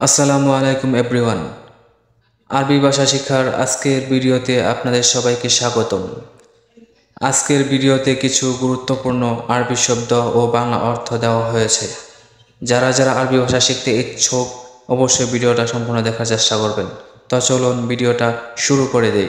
আসসালামু আলাইকুম এভরিওয়ান। আরবি ভাষা শিক্ষার আজকের ভিডিওতে আপনাদের সবাইকে স্বাগতম। আজকের ভিডিওতে কিছু গুরুত্বপূর্ণ আরবি শব্দ ও বাংলা অর্থ দেওয়া হয়েছে। যারা আরবি ভাষা শিখতে ইচ্ছুক অবশ্যই ভিডিওটা সম্পূর্ণ দেখার চেষ্টা করবেন। তো চলুন ভিডিওটা শুরু করে দেই।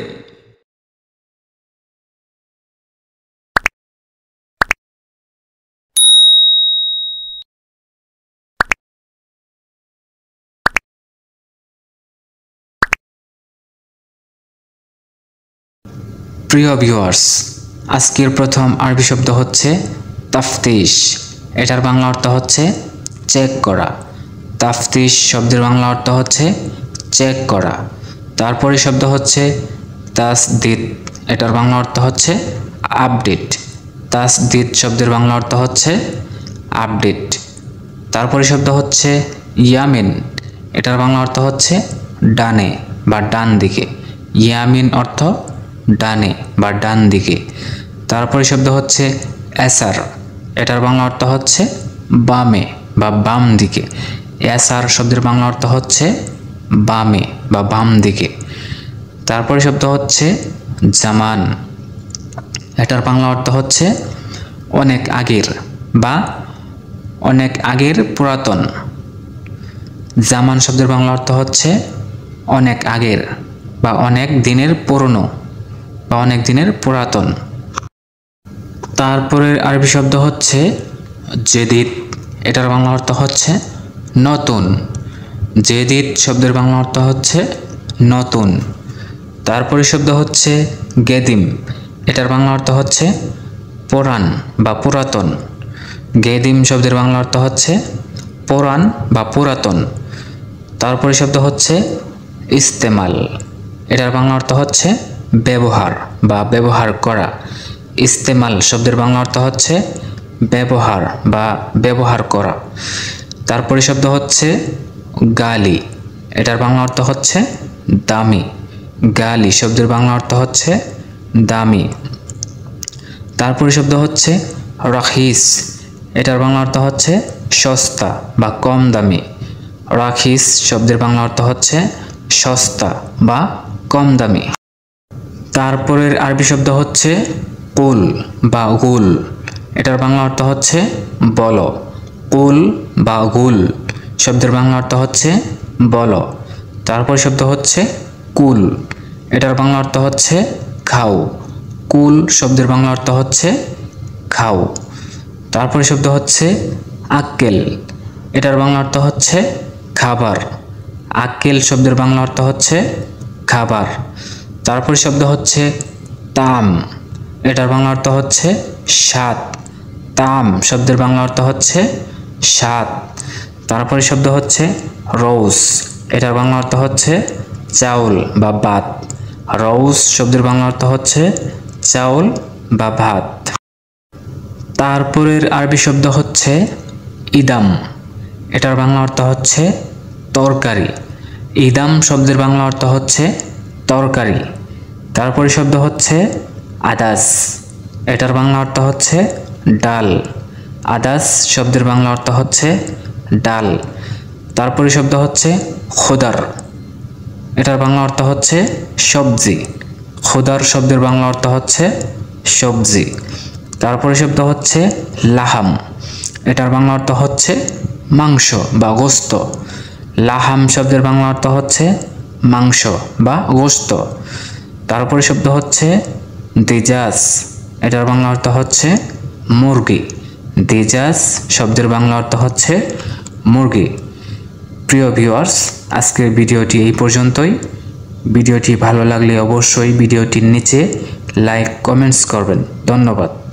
প্রিয় ভিউয়ার্স, আজকের প্রথম আরবি শব্দ হচ্ছে তাফতিশ। এটার বাংলা অর্থ হচ্ছে চেক করা। তাফতিশ শব্দের বাংলা অর্থ হচ্ছে চেক করা। তারপরে শব্দ হচ্ছে তাসদিদ। এটার বাংলা অর্থ হচ্ছে আপডেট। তাসদিদ শব্দের বাংলা অর্থ হচ্ছে আপডেট। তারপরে শব্দ হচ্ছে ইয়ামিন। এটার বাংলা অর্থ হচ্ছে ডানে বা ডান দিকে। ইয়ামিন অর্থ ডানে বা ডান দিকে। তারপরে শব্দ হচ্ছে এসার। এটার বাংলা অর্থ হচ্ছে বামে বা বাম দিকে। এসার শব্দের বাংলা অর্থ হচ্ছে বামে বা বাম দিকে। তারপরে শব্দ হচ্ছে জামান। এটার বাংলা অর্থ হচ্ছে অনেক আগের বা অনেক আগের পুরাতন। জামান শব্দের বাংলা অর্থ হচ্ছে অনেক আগের বা অনেক দিনের পুরনো বা অনেক দিনের পুরাতন। তারপরের আরবি শব্দ হচ্ছে জেদিদ। এটার বাংলা অর্থ হচ্ছে নতুন। জেদিদ শব্দের বাংলা অর্থ হচ্ছে নতুন। তারপরে শব্দ হচ্ছে গেদিম। এটার বাংলা অর্থ হচ্ছে পুরান বা পুরাতন। গেদিম শব্দের বাংলা অর্থ হচ্ছে পুরান বা পুরাতন। তারপরে শব্দ হচ্ছে ইস্তেমাল। এটার বাংলা অর্থ হচ্ছে ব্যবহার বা ব্যবহার করা। ইস্তেমাল শব্দের বাংলা অর্থ হচ্ছে ব্যবহার বা ব্যবহার করা। তারপরে শব্দ হচ্ছে গালি। এটার বাংলা অর্থ হচ্ছে দামি। গালি শব্দের বাংলা অর্থ হচ্ছে দামি। তারপরে শব্দ হচ্ছে রাখিস। এটার বাংলা অর্থ হচ্ছে সস্তা বা কম দামি। রাখিস শব্দের বাংলা অর্থ হচ্ছে সস্তা বা কম দামি। তারপরের আরবি শব্দ হচ্ছে কুল বা গুল। এটার বাংলা অর্থ হচ্ছে বলো। কুল বা গুল শব্দের বাংলা অর্থ হচ্ছে বলো। তারপর শব্দ হচ্ছে কুল। এটার বাংলা অর্থ হচ্ছে খাও। কুল শব্দের বাংলা অর্থ হচ্ছে খাও। তারপরে শব্দ হচ্ছে আক্কেল। এটার বাংলা অর্থ হচ্ছে খাবার। আক্কেল শব্দের বাংলা অর্থ হচ্ছে খাবার। তারপরে শব্দ হচ্ছে তাম। এটার বাংলা অর্থ হচ্ছে স্বাদ। তাম শব্দের বাংলা অর্থ হচ্ছে স্বাদ। তারপরে শব্দ হচ্ছে রৌস। এটার বাংলা অর্থ হচ্ছে চাউল বা ভাত। রৌস শব্দের বাংলা অর্থ হচ্ছে চাউল বা ভাত। তারপরের আরবি শব্দ হচ্ছে ইদাম। এটার বাংলা অর্থ হচ্ছে তরকারি। ইদাম শব্দের বাংলা অর্থ হচ্ছে তরকারি। তারপরে শব্দ হচ্ছে আদাস। এটার বাংলা অর্থ হচ্ছে ডাল। আদাস শব্দের বাংলা অর্থ হচ্ছে ডাল। তারপরে শব্দ হচ্ছে খুদার। এটার বাংলা অর্থ হচ্ছে সবজি। খুদার শব্দের বাংলা অর্থ হচ্ছে সবজি। তারপরে শব্দ হচ্ছে লাহাম। এটার বাংলা অর্থ হচ্ছে মাংস বা গোস্ত। লাহাম শব্দের বাংলা অর্থ হচ্ছে মাংস বা গোস্ত। তারপরে শব্দ হচ্ছে দিজাজ। এটার বাংলা অর্থ হচ্ছে মুরগি। দিজাজ শব্দের বাংলা অর্থ হচ্ছে মুরগি। প্রিয় ভিউয়ার্স, আজকের ভিডিওটি এই পর্যন্তই। ভিডিওটি ভালো লাগলে অবশ্যই ভিডিওটির নিচে লাইক কমেন্টস করবেন। ধন্যবাদ।